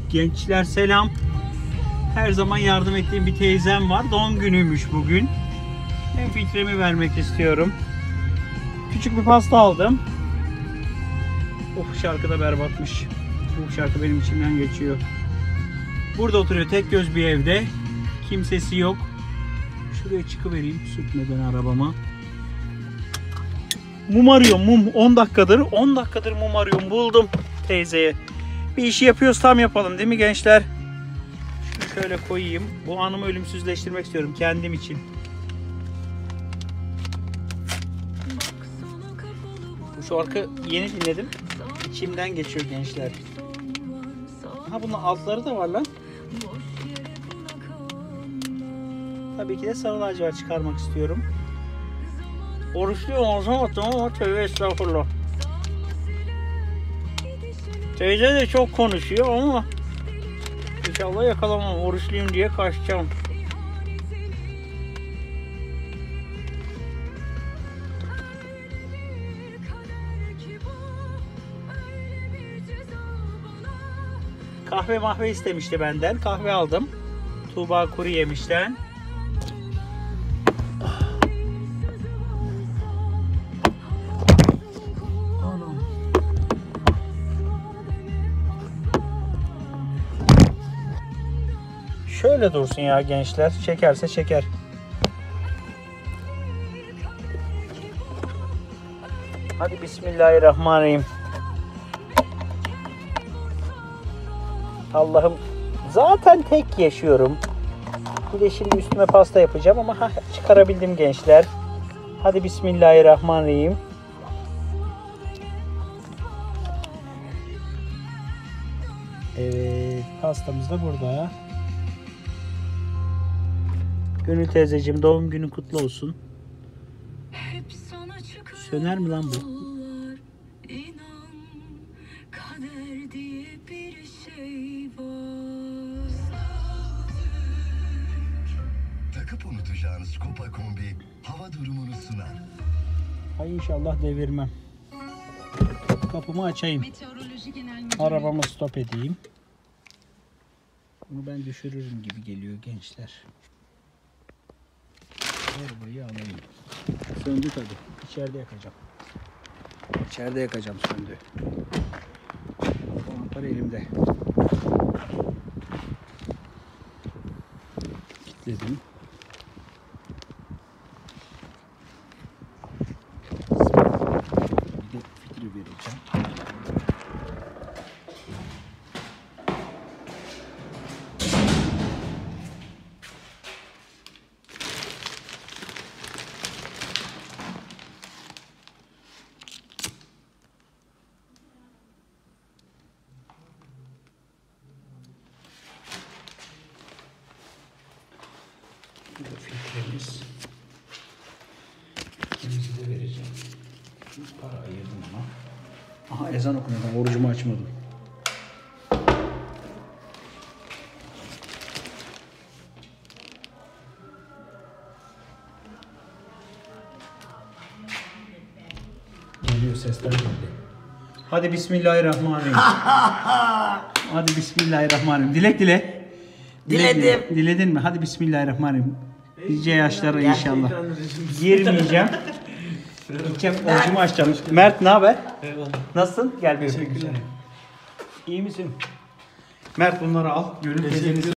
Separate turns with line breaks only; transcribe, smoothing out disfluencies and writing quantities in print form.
Gençler selam. Her zaman yardım ettiğim bir teyzem var. Doğum günüymüş bugün. Ben fikrimi vermek istiyorum. Küçük bir pasta aldım. Of, şarkı da berbatmış. Bu şarkı benim içimden geçiyor. Burada oturuyor tek göz bir evde. Kimsesi yok. Şuraya çıkıvereyim sürtmeden arabama. Mum arıyorum, mum. 10 dakikadır mum arıyorum. Buldum teyzeye. Bir işi yapıyoruz, tam yapalım değil mi gençler? Şunu şöyle koyayım. Bu anımı ölümsüzleştirmek istiyorum kendim için. Bu şarkı yeni dinledim. İçimden geçiyor gençler. Ha, bunun altları da var lan. Tabii ki de sarı lacivert çıkarmak istiyorum. Oruçluyum o zaman ama tövbe estağfurullah. Teyze de çok konuşuyor ama İnşallah yakalamam. Oruçluyum diye kaçacağım. Kahve mahve istemişti benden. Kahve aldım. Tuğba Kuru Yemiş'ten. Şöyle dursun ya gençler. Çekerse çeker. Hadi bismillahirrahmanirrahim. Allah'ım, zaten tek yaşıyorum. Bir de şimdi üstüme pasta yapacağım ama çıkarabildim gençler. Hadi bismillahirrahmanirrahim. Evet, pastamız da burada. Gönül teyzeciğim, doğum günün kutlu olsun. Söner mi lan bu?
Takıp unutacağınız Kopa Kombi hava durumunu sunar.
Ay inşallah devirmem. Kapımı açayım. Arabamı stop edeyim. Bunu ben düşürürüm gibi geliyor gençler. Arabayı alayım. Söndü tabi. İçeride yakacağım. İçeride yakacağım, söndü. Anahtar elimde. Kilitledim. Bir de fitri vereceğim. Filtremiz. İkimizi de vereceğim. Para ayırdım ama. Aha, ezan okunuyor. Ben orucumu açmadım. Geliyor, sesler geldi. Hadi bismillahirrahmanirrahim. Hadi bismillahirrahmanirrahim. Dilek dile.
Diledim.
Diledin mi? Hadi bismillahirrahmanirrahim. Nice yaşlara inşallah. Girmeyeceğim. Gideceğim, orucumu açacağım. Mert ne haber?
Eyvallah.
Nasılsın? Gel bir öpeyim. İyi misin? Mert bunları al. Gönül teyzeniz